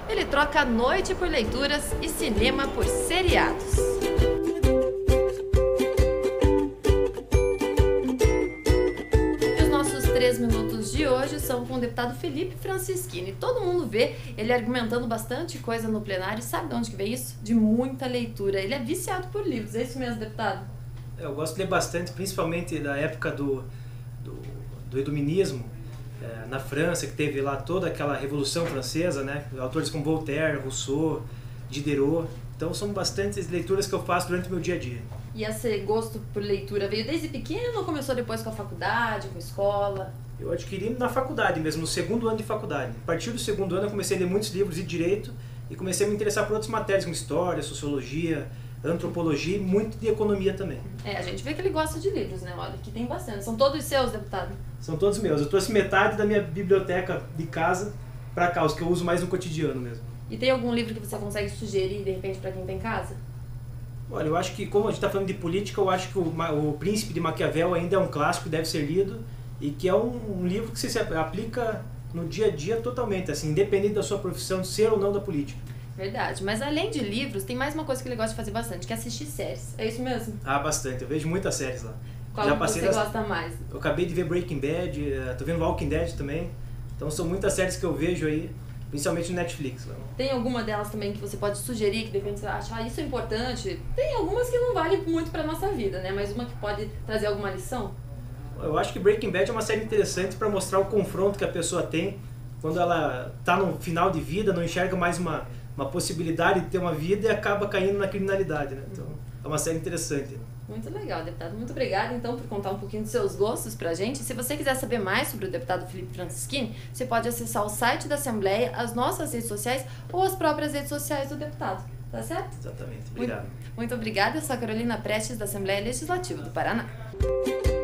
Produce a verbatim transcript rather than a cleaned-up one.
Ele troca a noite por leituras e cinema por seriados. E os nossos três minutos de hoje são com o deputado Felipe Francischini. Todo mundo vê ele argumentando bastante coisa no plenário. Sabe de onde que veio isso? De muita leitura. Ele é viciado por livros. É isso mesmo, deputado? Eu gosto de ler bastante, principalmente da época do, do, do iluminismo, é, na França, que teve lá toda aquela Revolução Francesa, né? Autores como Voltaire, Rousseau, Diderot. Então são bastantes leituras que eu faço durante o meu dia a dia. E esse gosto por leitura veio desde pequeno ou começou depois com a faculdade, com a escola? Eu adquiri na faculdade mesmo, no segundo ano de faculdade. A partir do segundo ano eu comecei a ler muitos livros de direito e comecei a me interessar por outras matérias, como história, sociologia, antropologia e muito de economia também. É, a gente vê que ele gosta de livros, né? Olha, aqui tem bastante. São todos seus, deputado? São todos meus. Eu trouxe metade da minha biblioteca de casa para cá, os que eu uso mais no cotidiano mesmo. E tem algum livro que você consegue sugerir, de repente, para quem tem casa? Olha, eu acho que, como a gente está falando de política, eu acho que o, o Príncipe de Maquiavel ainda é um clássico, deve ser lido, e que é um, um livro que você se aplica no dia a dia totalmente, assim, independente da sua profissão, de ser ou não da política. Verdade, mas além de livros, tem mais uma coisa que ele gosta de fazer bastante, que é assistir séries. É isso mesmo? Ah, bastante. Eu vejo muitas séries lá. Qual Já que passei você das... gosta mais? Eu acabei de ver Breaking Bad, tô vendo Walking Dead também. Então são muitas séries que eu vejo aí, principalmente no Netflix. Lá. Tem alguma delas também que você pode sugerir, que de repente você acha, ah, isso é importante? Tem algumas que não valem muito pra nossa vida, né? Mas uma que pode trazer alguma lição? Eu acho que Breaking Bad é uma série interessante para mostrar o confronto que a pessoa tem quando ela tá no final de vida, não enxerga mais uma, uma possibilidade de ter uma vida e acaba caindo na criminalidade, né? Então é uma série interessante. Muito legal, deputado. Muito obrigada, então, por contar um pouquinho dos seus gostos pra gente. Se você quiser saber mais sobre o deputado Felipe Francischini, você pode acessar o site da Assembleia, as nossas redes sociais ou as próprias redes sociais do deputado. Tá certo? Exatamente. Obrigado. Muito, muito obrigada. Eu sou a Carolina Prestes, da Assembleia Legislativa do Paraná.